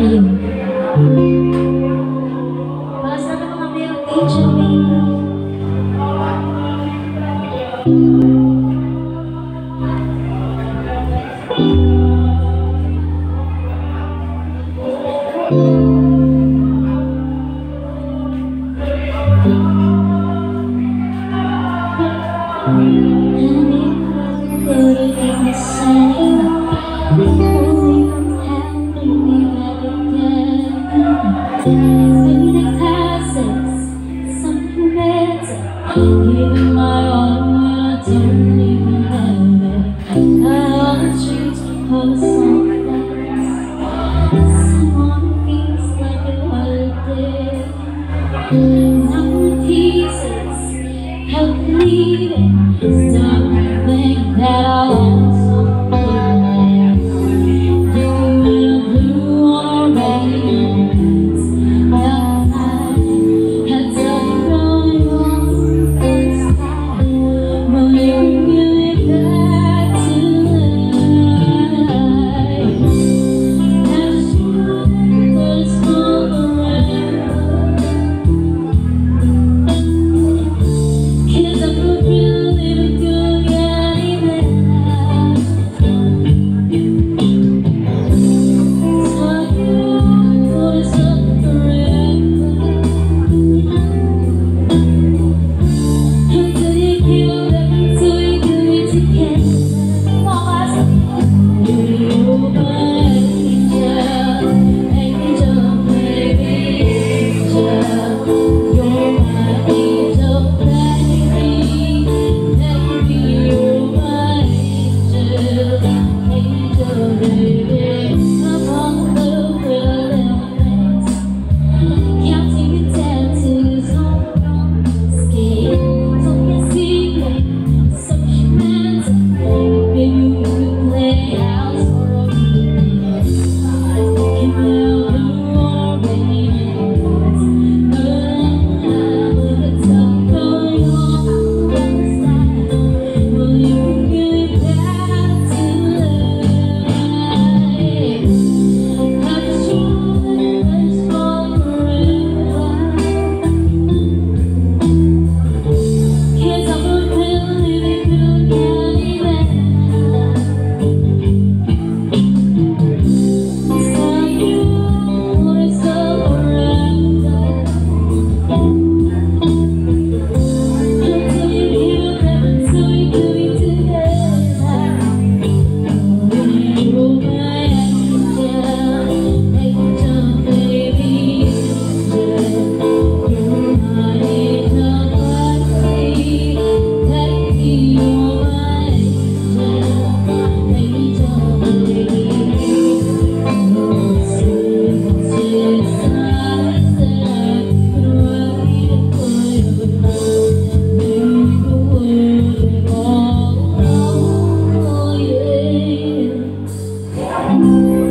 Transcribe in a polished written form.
Ayun. Para sa mga mayroong HMA. Giving my all when I don't even have it. Out on the streets for someone feels like a holiday. Now the pieces help leave it. Starting to think that I want something. You will blue on our veins. Now I had something going on inside. Will you give it back tonight? I just want this forever. 'Cause I could really go anywhere. So you put us up forever. Until you kill them, until you do it together. You're my angel, baby, angel. You're my angel, baby, baby. You're my angel, baby. Upon the wilderness, counting the tattoos on your skin. Talking secret, some humanity. Baby, you could play house for a weekend. Can build a war with the stuff going on inside. Will you give it back tonight? I just want this forever. 'Cause I would really go anywhere. So you put us up forever. Until you heal them, until you do it together. You're my angel, baby, angel. You're my angel, baby, baby. You're my angel, baby. Oh, yeah.